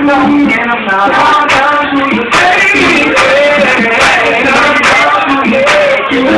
and I'm not all down to you, baby. I'm down to you.